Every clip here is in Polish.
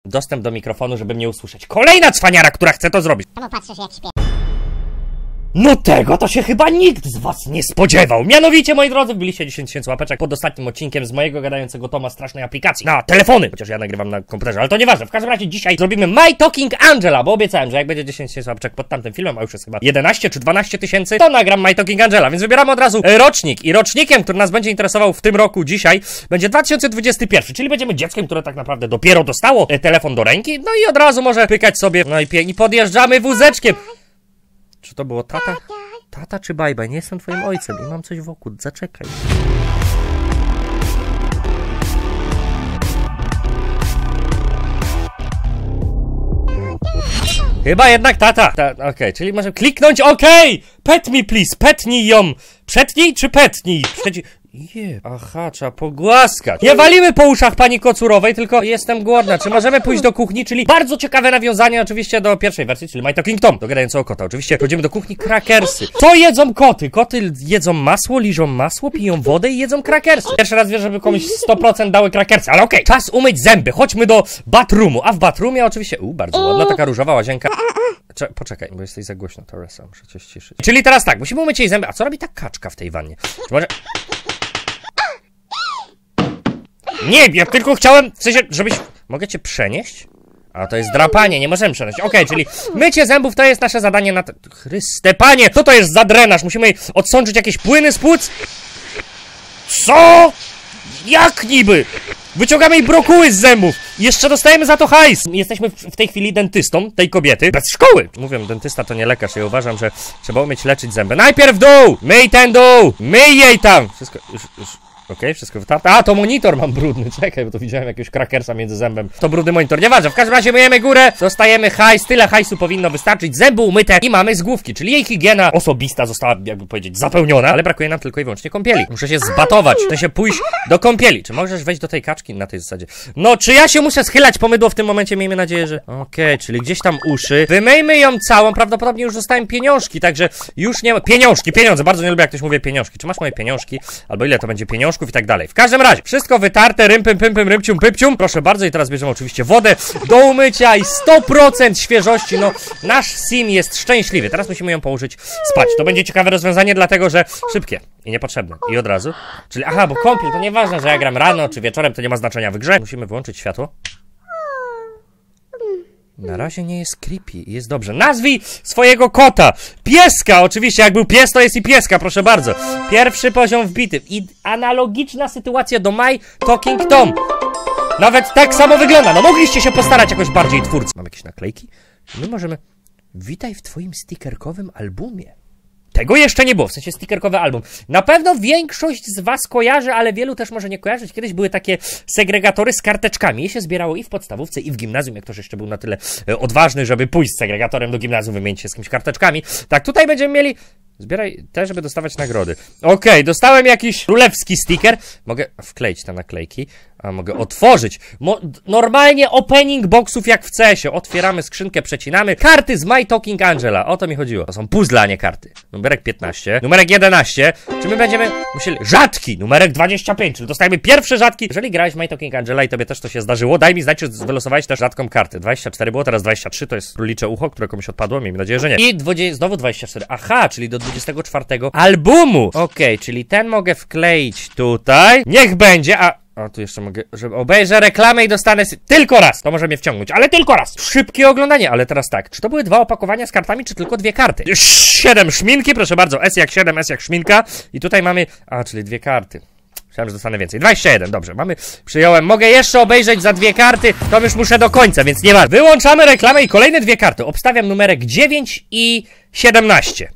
dostęp do mikrofonu, żeby mnie usłyszeć. Kolejna cwaniara, która chce to zrobić. Czemu patrzysz jak śpię? No tego to się chyba nikt z was nie spodziewał. Mianowicie, moi drodzy, wbiliście 10 000 łapeczek pod ostatnim odcinkiem z mojego gadającego Toma strasznej aplikacji na telefony. Chociaż ja nagrywam na komputerze, ale to nieważne. W każdym razie dzisiaj zrobimy My Talking Angela, bo obiecałem, że jak będzie 10 000 łapeczek pod tamtym filmem, a już jest chyba 11 czy 12 tysięcy, to nagram My Talking Angela, więc wybieramy od razu rocznik. I rocznikiem, który nas będzie interesował w tym roku dzisiaj, będzie 2021, czyli będziemy dzieckiem, które tak naprawdę dopiero dostało telefon do ręki, no i od razu może pykać sobie, no i pięknie podjeżdżamy wózeczkiem. Czy to było tata? Tata czy bajbaj? Nie jestem twoim ojcem i mam coś wokół. Zaczekaj. Chyba jednak tata. Okej, czyli możemy kliknąć okej! Pet me please, petnij ją. Przetnij czy petnij? Aha, trzeba pogłaskać. Nie walimy po uszach pani Kocurowej, tylko jestem głodna. Czy możemy pójść do kuchni? Czyli bardzo ciekawe nawiązanie oczywiście do pierwszej wersji, czyli My Talking Tom, do gadającego kota. Oczywiście chodzimy do kuchni, krakersy. Co jedzą koty? Koty jedzą masło, liżą masło, piją wodę i jedzą krakersy. Pierwszy raz wiesz, żeby komuś 100% dały krakersy, ale okej. Czas umyć zęby, chodźmy do batroomu. A w batroomie oczywiście, bardzo ładna taka różowa łazienka. Poczekaj, bo jesteś za głośno, Torresa, muszę cię ściszyć. Czyli teraz tak, musimy umyć jej zęby. A co robi ta kaczka w tej wannie? Czy może... Nie, ja tylko chciałem, w sensie, żebyś... Mogę cię przenieść? A to jest drapanie, nie możemy przenieść. Okej, czyli mycie zębów to jest nasze zadanie na... Chryste panie, co to jest za drenaż? Musimy odsączyć jakieś płyny z płuc? Co? Jak niby? Wyciągamy jej brokuły z zębów. Jeszcze dostajemy za to hajs. Jesteśmy w tej chwili dentystą tej kobiety. Bez szkoły. Mówię, dentysta to nie lekarz. Ja uważam, że trzeba umieć leczyć zęby. Najpierw dół! Myj ten dół! Myj jej tam! Wszystko... Okej, wszystko wytarte. A, to monitor mam brudny. Czekaj, bo to widziałem jakiegoś krakersa między zębem. To brudny monitor. Nieważne. W każdym razie myjemy górę. Dostajemy hajs. Tyle hajsu powinno wystarczyć. Zęby umyte i mamy z główki. Czyli jej higiena osobista została, jakby powiedzieć, zapełniona. Ale brakuje nam tylko i wyłącznie kąpieli. Muszę się zbatować. Muszę się pójść do kąpieli. Czy możesz wejść do tej kaczki na tej zasadzie? No, czy ja się muszę schylać po mydło w tym momencie? Miejmy nadzieję, że... Okej, czyli gdzieś tam uszy. Wymyjmy ją całą. Prawdopodobnie już dostałem pieniążki, także już nie ma... Pieniądze. Bardzo nie lubię, jak ktoś mówi pieniążki. Czy masz moje pieniążki? Albo ile to będzie pieniążków i tak dalej. W każdym razie, wszystko wytarte, rympym, pympym, rybcium, pypcium. Proszę bardzo, i teraz bierzemy oczywiście wodę do umycia i 100% świeżości. No, nasz sim jest szczęśliwy. Teraz musimy ją położyć spać. To będzie ciekawe rozwiązanie, dlatego że szybkie i niepotrzebne. I od razu. Czyli, aha, bo kąpiel to nieważne, że ja gram rano czy wieczorem, to nie ma znaczenia w grze. Musimy wyłączyć światło. Na razie nie jest creepy, jest dobrze. Nazwij swojego kota. Pieska, oczywiście, jak był pies, to jest i pieska, proszę bardzo. Pierwszy poziom wbity. I analogiczna sytuacja do My Talking Tom. Nawet tak samo wygląda. No mogliście się postarać jakoś bardziej, twórcy. Mam jakieś naklejki? My możemy... Witaj w twoim stickerkowym albumie. Tego jeszcze nie było, w sensie stickerkowy album. Na pewno większość z was kojarzy, ale wielu też może nie kojarzyć. Kiedyś były takie segregatory z karteczkami. Je się zbierało i w podstawówce, i w gimnazjum, jak ktoś jeszcze był na tyle odważny, żeby pójść z segregatorem do gimnazjum, wymienić się z kimś karteczkami. Tak, tutaj będziemy mieli... Zbieraj te, żeby dostawać nagrody. Okej, dostałem jakiś królewski sticker. Mogę wkleić te naklejki. A mogę otworzyć. Normalnie opening boxów jak w CS-ie. Otwieramy skrzynkę, przecinamy. Karty z My Talking Angela. O to mi chodziło. To są puzzle, a nie karty. Numerek 15. Numerek 11. Czy my będziemy musieli... Rzadki! Numerek 25. Czyli dostajemy pierwsze rzadki. Jeżeli grałeś w My Talking Angela i tobie też to się zdarzyło, daj mi znać, czy wylosowałeś też rzadką kartę. 24 było, teraz 23. To jest królicze ucho, które komuś odpadło. Miejmy nadzieję, że nie. I znowu 24. Aha, czyli do 24 albumu. Okej, czyli ten mogę wkleić tutaj. Niech będzie, a tu jeszcze mogę, żeby obejrzę reklamę i dostanę tylko raz. To może mnie wciągnąć, ale tylko raz. Szybkie oglądanie, ale teraz tak. Czy to były 2 opakowania z kartami, czy tylko 2 karty? 7 szminki, proszę bardzo. S jak 7, S jak szminka. I tutaj mamy, czyli 2 karty. Myślałem, że dostanę więcej. 21, dobrze, przyjąłem. Mogę jeszcze obejrzeć za 2 karty, to już muszę do końca, więc nie ma. Wyłączamy reklamę i kolejne 2 karty. Obstawiam numerek 9 i 17.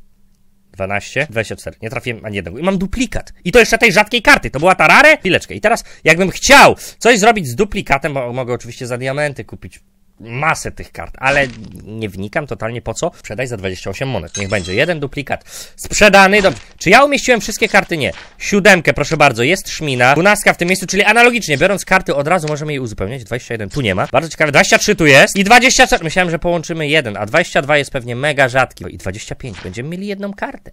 12, 24. Nie trafiłem ani jednego. I mam duplikat. I to jeszcze tej rzadkiej karty. To była ta rare? Chwileczkę. I teraz, jakbym chciał coś zrobić z duplikatem, bo mogę oczywiście za diamenty kupić masę tych kart, ale nie wnikam totalnie po co. Sprzedaj za 28 monet. Niech będzie. 1 duplikat. Sprzedany. Dobrze. Czy ja umieściłem wszystkie karty? Nie. 7, proszę bardzo. Jest szmina. 12 w tym miejscu, czyli analogicznie. Biorąc karty od razu możemy je uzupełniać. 21 tu nie ma. Bardzo ciekawe. 23 tu jest. I 24. Myślałem, że połączymy 1, a 22 jest pewnie mega rzadki. I 25. Będziemy mieli 1 kartę.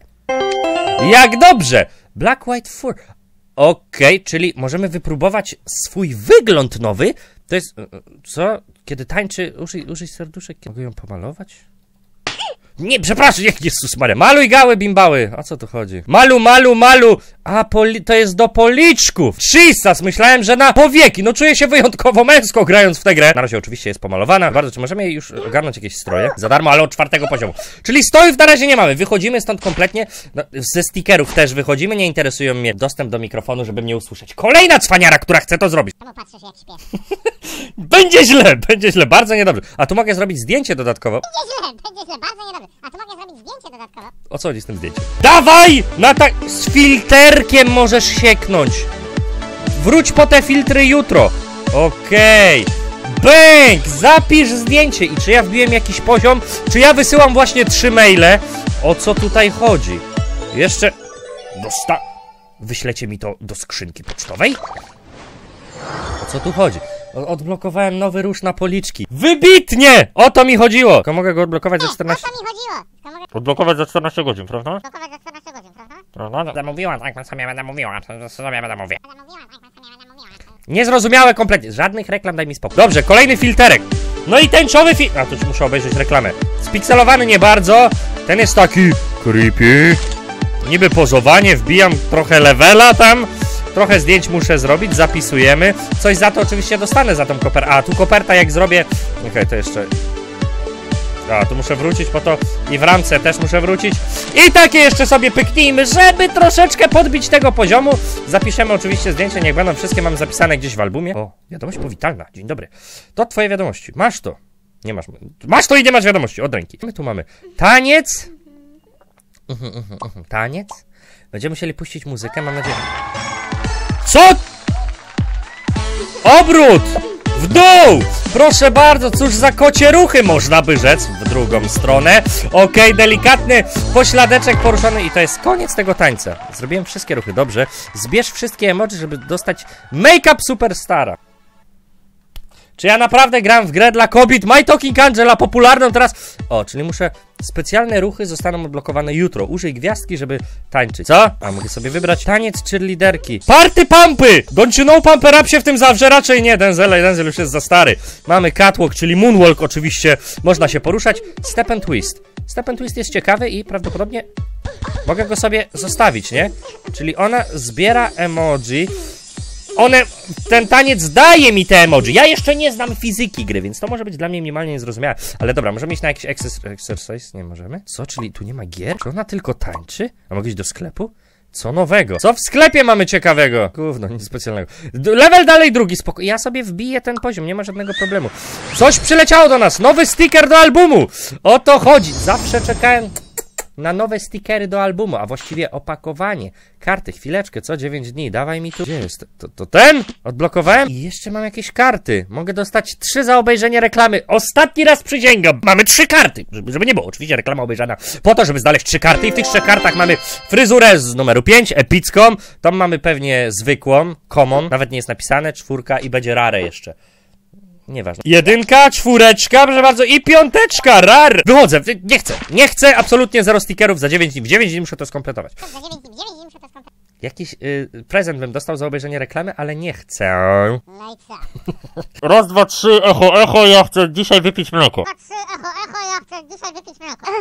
Jak dobrze! Black White Fur. Okej, czyli możemy wypróbować swój wygląd nowy To jest... Co? Kiedy tańczy... Użyj serduszek. Mogę ją pomalować? Nie, przepraszam, Jezus Maria. Maluj gały, bimbały. O co tu chodzi? Malu. A, to jest do policzków. Jesus, myślałem, że na powieki. No czuję się wyjątkowo męsko grając w tę grę. Na razie oczywiście jest pomalowana. Bardzo, czy możemy jej już ogarnąć jakieś stroje? Za darmo, ale od 4. poziomu. Czyli strojów na razie nie mamy. Wychodzimy stąd kompletnie. No, ze stickerów też wychodzimy. Nie interesują mnie dostęp do mikrofonu, żeby mnie usłyszeć. Kolejna cwaniara, która chce to zrobić. Czemu patrzysz jak śpię? Będzie źle. Bardzo niedobrze. A tu mogę zrobić zdjęcie dodatkowo. Będzie źle, bardzo niedobrze. A tu mogę zrobić zdjęcie dodatkowo. O co chodzi z tym zdjęciem? Dawaj! Z filterkiem możesz sieknąć. Wróć po te filtry jutro. Okej. Bęk! Zapisz zdjęcie. I czy ja wbiłem jakiś poziom? Czy ja wysyłam właśnie 3 maile? O co tutaj chodzi? Jeszcze... Wyślecie mi to do skrzynki pocztowej? O co tu chodzi? Odblokowałem nowy róż na policzki. Wybitnie! O to mi chodziło! Tylko mogę go odblokować za 14... O to mi chodziło! Odblokować za 14 godzin, prawda? Blokować za 14 godzin, prawda? Prawda? Zamówiłam, tak pan sobie będę mówiła. Niezrozumiałe kompletnie. Żadnych reklam, daj mi spokój. Dobrze, kolejny filterek. No i tęczowy A, to już muszę obejrzeć reklamę. Spikselowany nie bardzo. Ten jest taki creepy. Niby pozowanie, wbijam trochę levela tam. Trochę zdjęć muszę zrobić, zapisujemy. Coś za to oczywiście dostanę za tą kopertę. A, tu koperta jak zrobię... Okej, to jeszcze... A, tu muszę wrócić po to i w ramce też muszę wrócić. I takie jeszcze sobie pyknijmy, żeby troszeczkę podbić tego poziomu. Zapiszemy oczywiście zdjęcia, niech będą wszystkie, mam zapisane gdzieś w albumie. O, wiadomość powitalna, dzień dobry. To twoje wiadomości, masz to. Nie masz. Masz to i nie masz wiadomości, od ręki. My tu mamy taniec. Taniec. Będziemy musieli puścić muzykę, mam nadzieję. Co? Obrót! W dół! Proszę bardzo, cóż za kocie ruchy, można by rzec, w drugą stronę. Okej, delikatny pośladeczek poruszony i to jest koniec tego tańca. Zrobiłem wszystkie ruchy, dobrze. Zbierz wszystkie emoji, żeby dostać make-up superstara. Czy ja naprawdę gram w grę dla kobiet? My Talking Angela, popularną teraz... O, czyli muszę... Specjalne ruchy zostaną odblokowane jutro. Użyj gwiazdki, żeby tańczyć. Co? A, mogę sobie wybrać taniec cheerleaderki. Party pumpy! Don't you know pumper up się w tym zawrze? Raczej nie, Denzel już jest za stary. Mamy catwalk, czyli moonwalk oczywiście. Można się poruszać. Step and twist. Step and twist jest ciekawy i prawdopodobnie mogę go sobie zostawić, nie? Czyli ona zbiera emoji. Ten taniec daje mi te emoji. Ja jeszcze nie znam fizyki gry, więc to może być dla mnie minimalnie niezrozumiałe. Ale dobra, możemy iść na jakiś exercise? Nie możemy? Co? Czyli tu nie ma gier? Czy ona tylko tańczy? A mogę iść do sklepu? Co nowego? Co w sklepie mamy ciekawego? Gówno, nic specjalnego. Level dalej drugi, spoko. Ja sobie wbiję ten poziom, nie ma żadnego problemu. Coś przyleciało do nas, nowy sticker do albumu. O to chodzi. Zawsze czekałem na nowe stickery do albumu, a właściwie opakowanie. Karty, chwileczkę, co? 9 dni, dawaj mi tu. Gdzie jest? To ten? Odblokowałem? I jeszcze mam jakieś karty. Mogę dostać 3 za obejrzenie reklamy. Ostatni raz przysięgam. Mamy 3 karty. Żeby nie było, oczywiście reklama obejrzana po to, żeby znaleźć 3 karty. I w tych 3 kartach mamy fryzurę z numeru 5, epicką. Tam mamy pewnie zwykłą, common. Nawet nie jest napisane, 4 i będzie rare jeszcze. Nieważne. 1, 4, proszę bardzo, i 5, rar! Wychodzę, nie chcę, absolutnie 0 stickerów za 9 dni. W 9 dni muszę to skompletować. Za 9 dni muszę to skompletować. Jakiś prezent bym dostał za obejrzenie reklamy, ale nie chcę. No i co? Raz, 2, 3, echo, ja chcę dzisiaj wypić mleko. 2, 3, echo, ja chcę dzisiaj wypić mleko.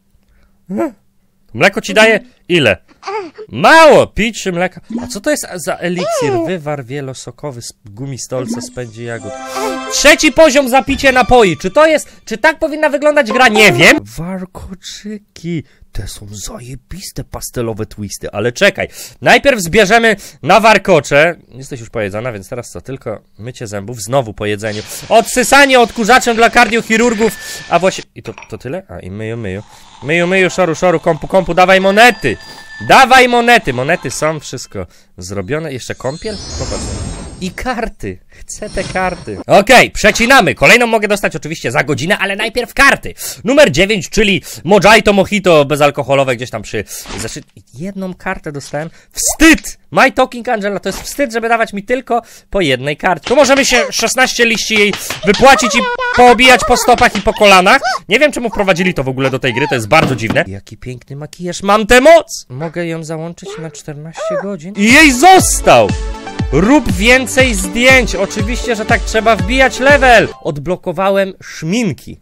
Mleko ci daje ile? Mało! Pić czy mleka? A co to jest za eliksir? Wywar wielosokowy z gumistolca spędzi jagód. 3. poziom za picie napoi. Czy tak powinna wyglądać gra? Nie wiem. Warkoczyki. Te są zajebiste pastelowe twisty, ale czekaj. Najpierw zbierzemy na warkocze. Jesteś już pojedzona, więc teraz co? Tylko mycie zębów, znowu po jedzeniu. Odsysanie odkurzaczem dla kardiochirurgów. A właśnie... I to tyle? A i myju. Myju, szoru, kompu, dawaj monety. Dawaj monety. Monety są, wszystko zrobione. Jeszcze kąpiel? Popatrz. I karty. Chcę te karty. Okej, przecinamy. Kolejną mogę dostać oczywiście za godzinę, ale najpierw karty. Numer 9, czyli mojito bezalkoholowe gdzieś tam przy... Jedną kartę dostałem. Wstyd! My Talking Angela, to jest wstyd, żeby dawać mi tylko po jednej karcie. Tu możemy się 16 liści jej wypłacić i poobijać po stopach i po kolanach. Nie wiem, czemu wprowadzili to w ogóle do tej gry, to jest bardzo dziwne. Jaki piękny makijaż, mam tę moc! Mogę ją załączyć na 14 godzin. I jej został! Rób więcej zdjęć. Oczywiście, że tak, trzeba wbijać level. Odblokowałem szminki.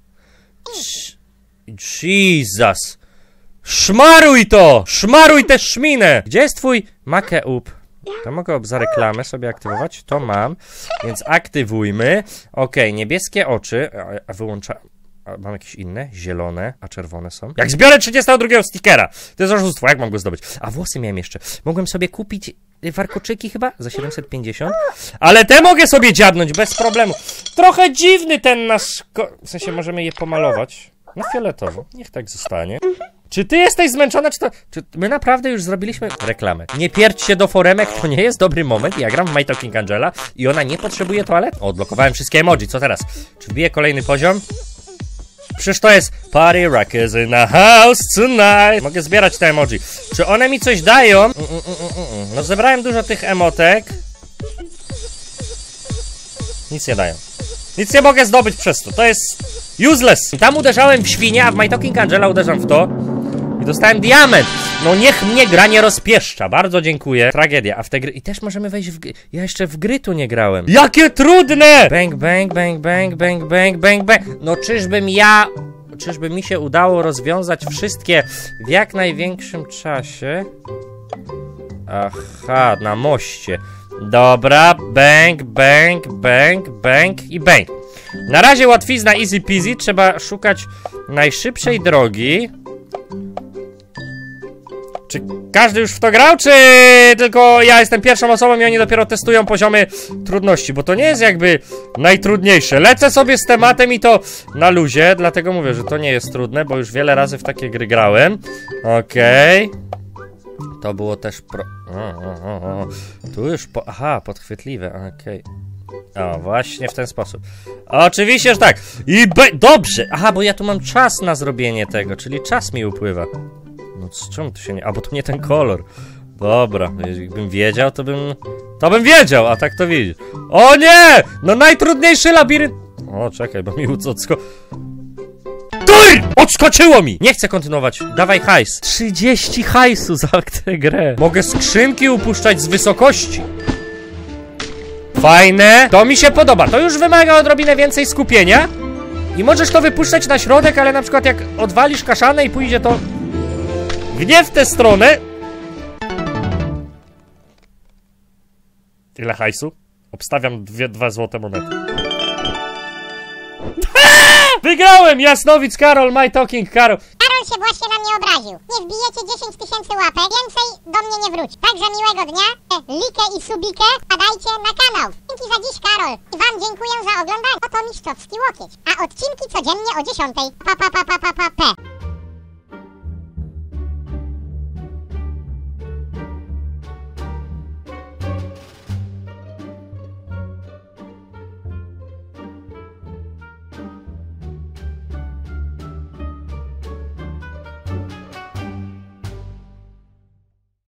Jesus. Szmaruj to! Szmaruj tę szminę! Gdzie jest twój makeup? To mogę za reklamę sobie aktywować. To mam, więc aktywujmy. Okej, niebieskie oczy. A wyłączam. Mam jakieś inne? Zielone, a czerwone są. Jak zbiorę 32 stickera! To jest oszustwo, jak mam go zdobyć? A włosy miałem jeszcze. Mogłem sobie kupić warkoczyki chyba za 750. Ale te mogę sobie dziabnąć bez problemu. Trochę dziwny ten nasz... W sensie możemy je pomalować. Na fioletowo. Niech tak zostanie. Czy ty jesteś zmęczona, czy my naprawdę już zrobiliśmy reklamę? Nie pierdź się do foremek, to nie jest dobry moment. Ja gram w My Talking Angela i ona nie potrzebuje toalet. Odblokowałem wszystkie emoji, co teraz? Czy wbiję kolejny poziom? Przecież to jest Party Rockers in the house tonight. Mogę zbierać te emoji. Czy one mi coś dają? No zebrałem dużo tych emotek. Nic nie dają. Nic nie mogę zdobyć przez to. To jest useless. Tam uderzałem w świnię, a w My Talking Angela uderzam w to. I dostałem diament. No niech mnie gra nie rozpieszcza. Bardzo dziękuję. Tragedia. A w te gry... I też możemy wejść w gry. Ja jeszcze w gry tu nie grałem. Jakie trudne! Bang, bang, bang, bang, bang, bang, bang, bang. No czyżby mi się udało rozwiązać wszystkie w jak największym czasie? Aha, na moście. Dobra, bang, bang, bang, bang i bang. Na razie łatwizna, easy peasy. Trzeba szukać najszybszej drogi. Czy każdy już w to grał, czy tylko ja jestem pierwszą osobą i oni dopiero testują poziomy trudności? Bo to nie jest jakby najtrudniejsze. Lecę sobie z tematem i to na luzie, dlatego mówię, że to nie jest trudne, bo już wiele razy w takie gry grałem. Okej. To było też Tu już aha, podchwytliwe, okej. O, właśnie w ten sposób. Oczywiście, że tak. Dobrze. Aha, bo ja tu mam czas na zrobienie tego, czyli czas mi upływa. No z czemu to się nie... A, bo to nie ten kolor. Dobra, jakbym wiedział, to bym wiedział, a tak to widzisz. O nie! No najtrudniejszy labirynt... O, czekaj, bo mi odskoczyło mi! Nie chcę kontynuować. Dawaj hajs. 30 hajsu za tę grę. Mogę skrzynki upuszczać z wysokości. Fajne. To mi się podoba. To już wymaga odrobinę więcej skupienia. I możesz to wypuszczać na środek, ale na przykład jak odwalisz kaszanę i pójdzie to... nie w tę stronę. Ile hajsu? Obstawiam 2 złote monety. Wygrałem! Jasnowic Karol, My Talking Karol. Karol się właśnie na mnie obraził. Nie wbijecie 10 000 łapek, więcej do mnie nie wróci. Także miłego dnia, likę i subikę wpadajcie na kanał. Dzięki za dziś, Karol. I wam dziękuję za oglądanie. Oto mistrzowski łokieć. A odcinki codziennie o 10:00. Pa.